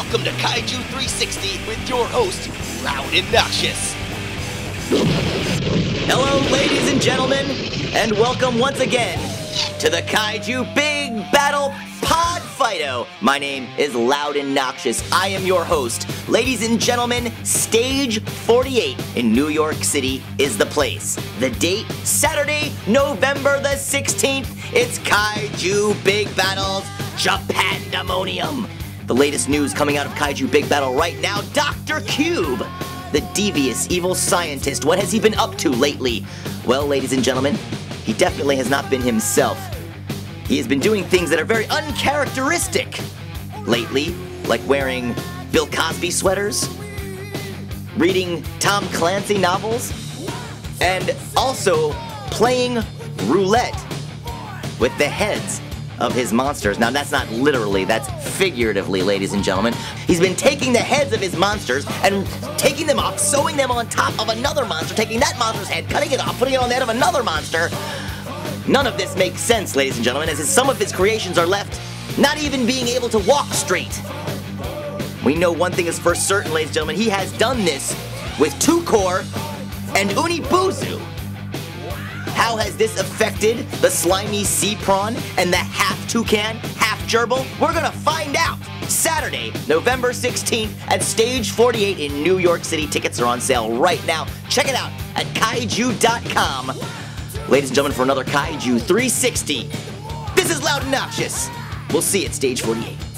Welcome to Kaiju 360 with your host, Louden Noxious. Hello, ladies and gentlemen, and welcome once again to the Kaiju Big Battel Pod Fighto. My name is Louden Noxious. I am your host. Ladies and gentlemen, Stage 48 in New York City is the place. The date, Saturday, November the 16th. It's Kaiju Big Battel's JAPANDEMONIum. The latest news coming out of Kaiju Big Battel right now, Dr. Cube, the devious evil scientist. What has he been up to lately? Well, ladies and gentlemen, he definitely has not been himself. He has been doing things that are very uncharacteristic lately, like wearing Bill Cosby sweaters, reading Tom Clancy novels, and also playing roulette with the heads of his monsters. Now, that's not literally, that's figuratively, ladies and gentlemen. He's been taking the heads of his monsters and taking them off, sewing them on top of another monster, taking that monster's head, cutting it off, putting it on the head of another monster. None of this makes sense, ladies and gentlemen, as some of his creations are left not even being able to walk straight. We know one thing is for certain, ladies and gentlemen, he has done this with Tukor and Unibuzu. How has this affected the slimy sea prawn and the half toucan, half gerbil? We're gonna find out. Saturday, November 16th at Stage 48 in New York City. Tickets are on sale right now. Check it out at kaiju.com. Ladies and gentlemen, for another Kaiju 360, this is Louden Noxious. We'll see you at Stage 48.